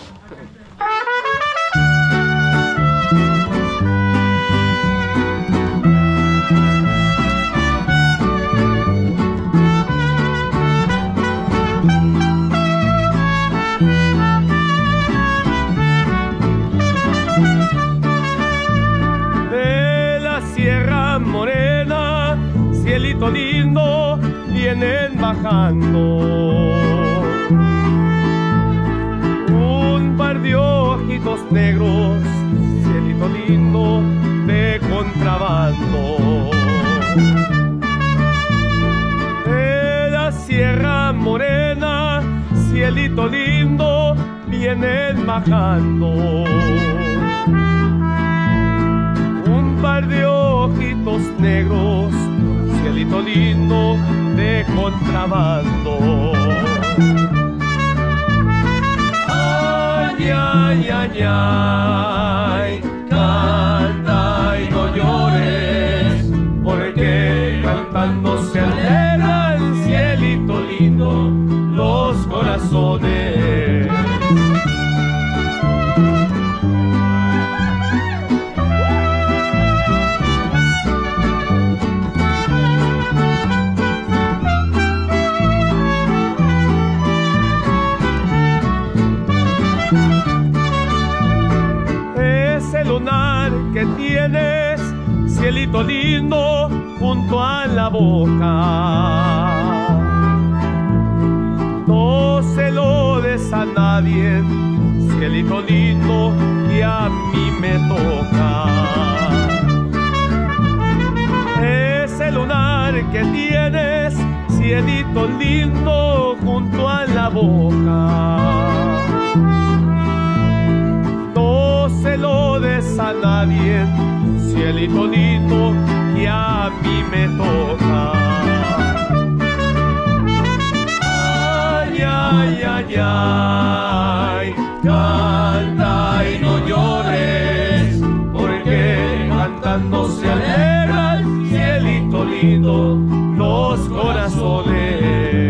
Cielito lindo, vienen bajando un par de ojitos negros, cielito lindo de contrabando. De la Sierra Morena, cielito lindo, vienen bajando un par de ojitos negros, cielito lindo de contrabando. Ay, ay, ay, ay, canta y no llores, porque cantando se alegran, cielito lindo, los corazones. Que tienes, cielito lindo, junto a la boca, no se lo des a nadie, cielito lindo, que a mí me toca. Ese lunar que tienes, cielito lindo, junto a la boca, se lo des a nadie, cielito lindo, que a mí me toca. Ay, ay, ay, ay, canta y no llores, porque cantando se alegran, cielito lindo, los corazones.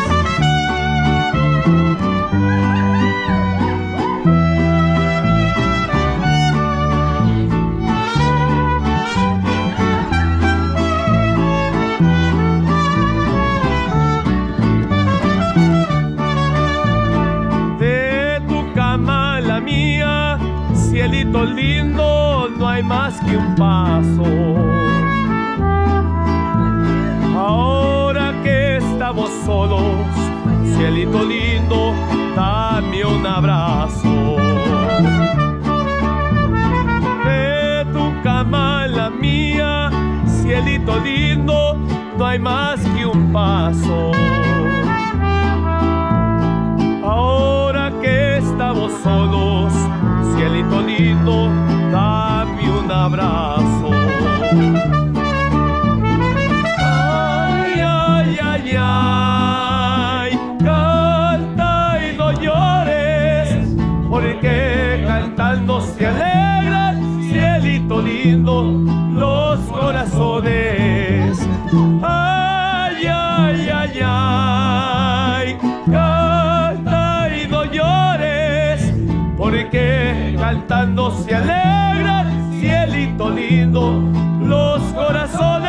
Cielito lindo, no hay más que un paso. Ahora que estamos solos, cielito lindo, dame un abrazo. De tu cama a la mía, cielito lindo, no hay más que un paso. Ahora que estamos solos, cielito lindo, dame un abrazo. Ay, ay, ay, ay, canta y no llores, porque cantando se alegran, cielito lindo, los corazones. Ay, ay, ay, ay, canta y no llores, porque cantando se alegran, cielito lindo, los corazones.